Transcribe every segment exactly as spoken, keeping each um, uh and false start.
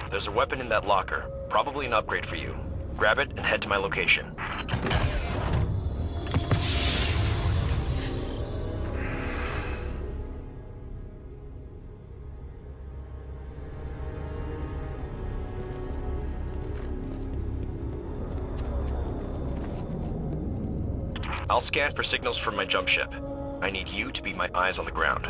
There's a weapon in that locker, probably an upgrade for you. Grab it and head to my location. I'll scan for signals from my jump ship. I need you to be my eyes on the ground.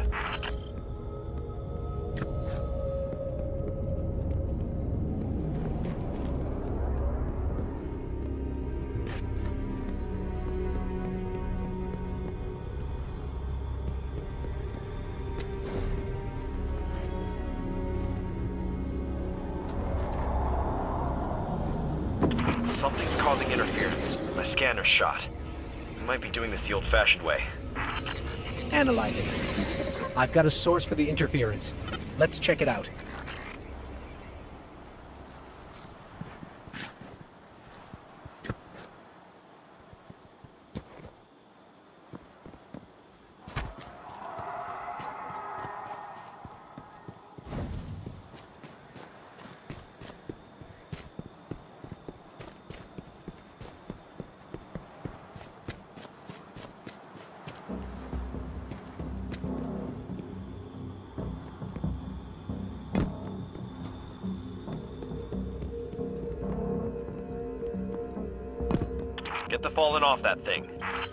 Something's causing interference. My scanner's shot. I might be doing this the old-fashioned way. Analyzing. I've got a source for the interference. Let's check it out. Get the fallen off that thing.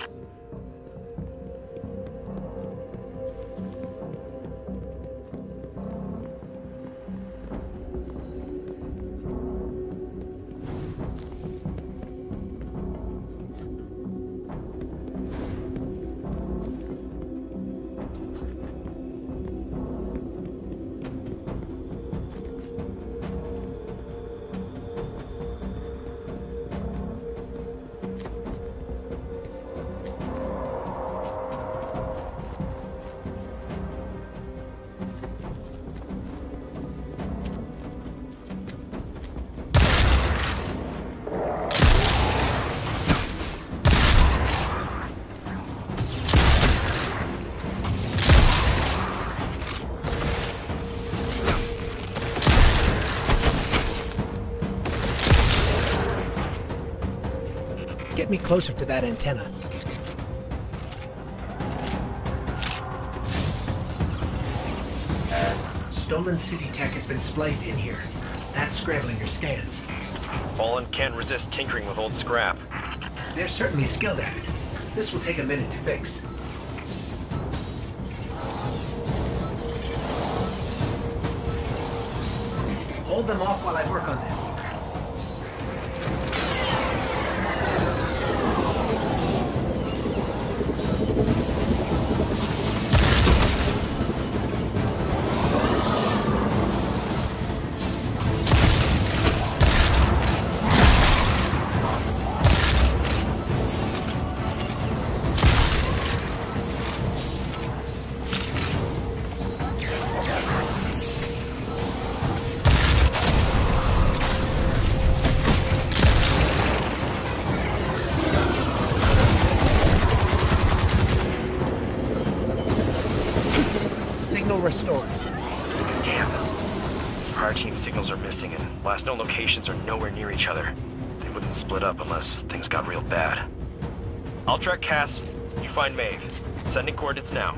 Get me closer to that antenna. Stolen city tech has been spliced in here. That's scrambling your scans. Fallen can't resist tinkering with old scrap. They're certainly skilled at it. This will take a minute to fix. Hold them off while I work on this. Signal restored. Damn. Our team signals are missing and last known locations are nowhere near each other. They wouldn't split up unless things got real bad. I'll track Cass. You find Maeve. Sending coordinates now.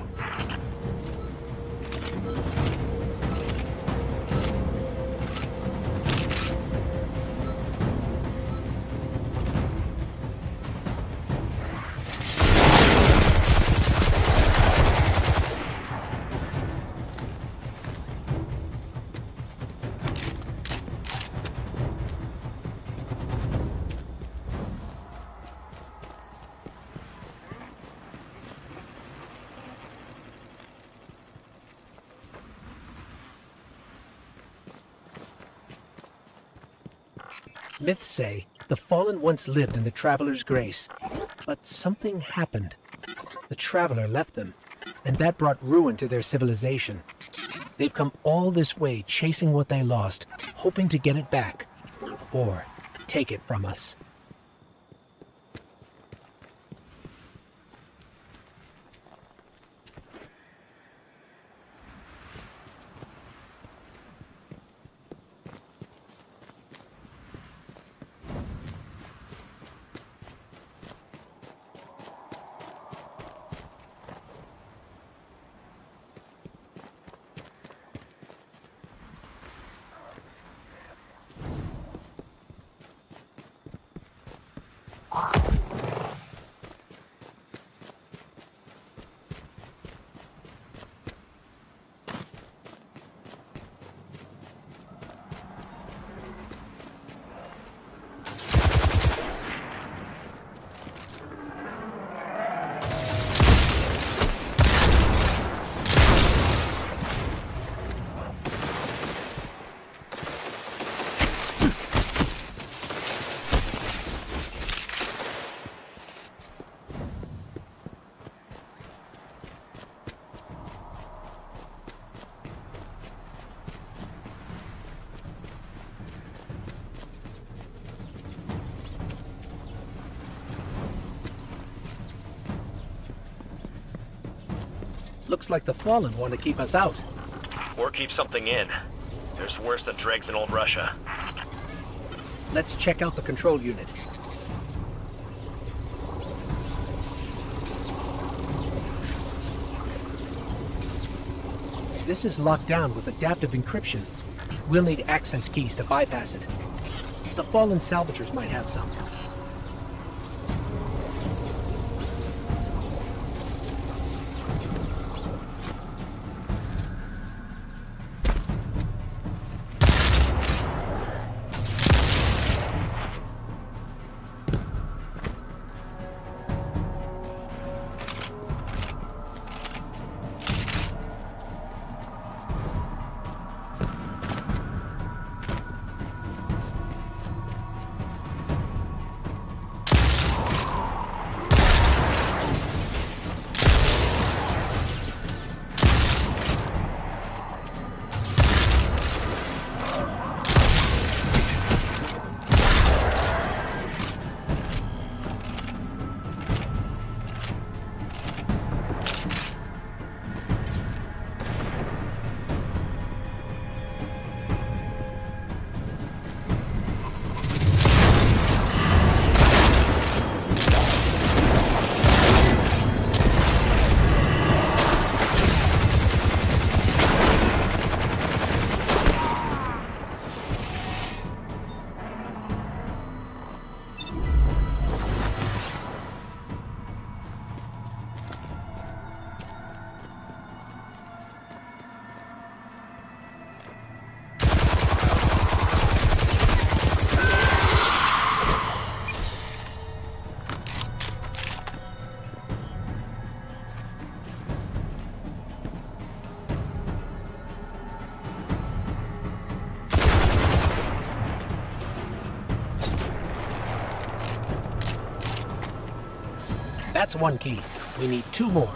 Myths say the Fallen once lived in the Traveler's Grace, but something happened. The Traveler left them, and that brought ruin to their civilization. They've come all this way chasing what they lost, hoping to get it back, or take it from us. Looks like the Fallen want to keep us out. Or keep something in. There's worse than dregs in old Russia. Let's check out the control unit. This is locked down with adaptive encryption. We'll need access keys to bypass it. The Fallen salvagers might have some. That's one key. We need two more.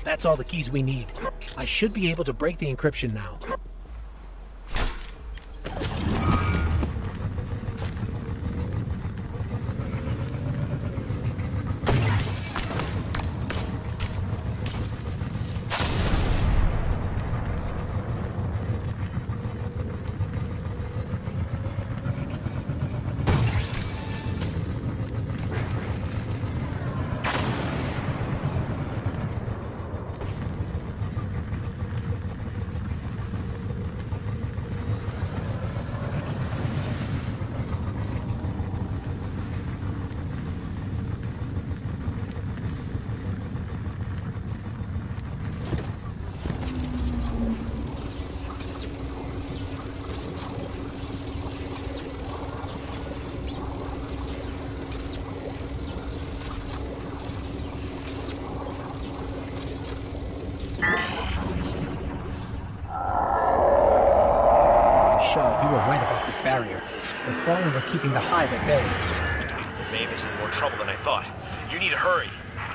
That's all the keys we need. I should be able to break the encryption now. Shaw, you were right about this barrier. The Fallen were keeping the Hive at bay. Maeve is in more trouble than I thought. You need to hurry.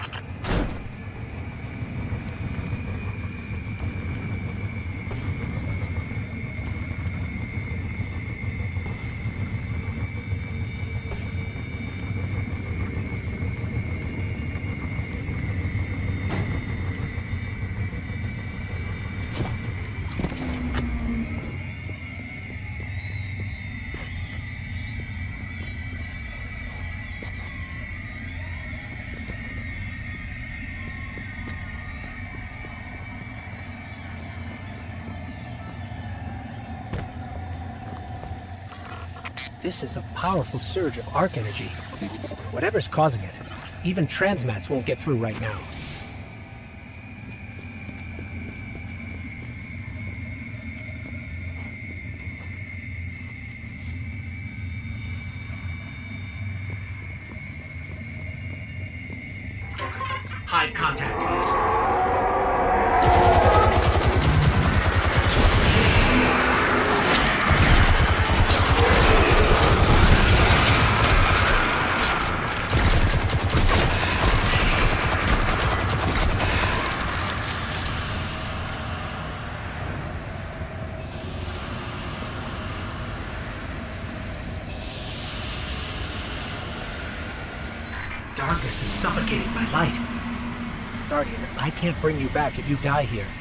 This is a powerful surge of arc energy. Whatever's causing it, even transmats won't get through right now. Hive contact. Darkness is suffocating my light. Guardian, I can't bring you back if you die here.